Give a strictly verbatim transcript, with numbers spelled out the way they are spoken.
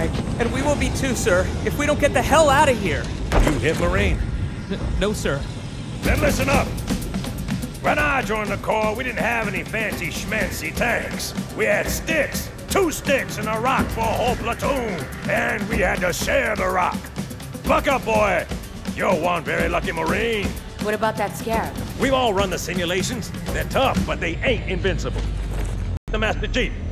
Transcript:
die. And we will be too, sir, if we don't get the hell out of here. You hit Marine? N no, sir. Then listen up. When I joined the Corps, we didn't have any fancy schmancy tanks. We had sticks. Two sticks and a rock for a whole platoon. And we had to share the rock. Buck up, boy. You're one very lucky Marine. What about that Scarab? We've all run the simulations. They're tough, but they ain't invincible. The Master Chief.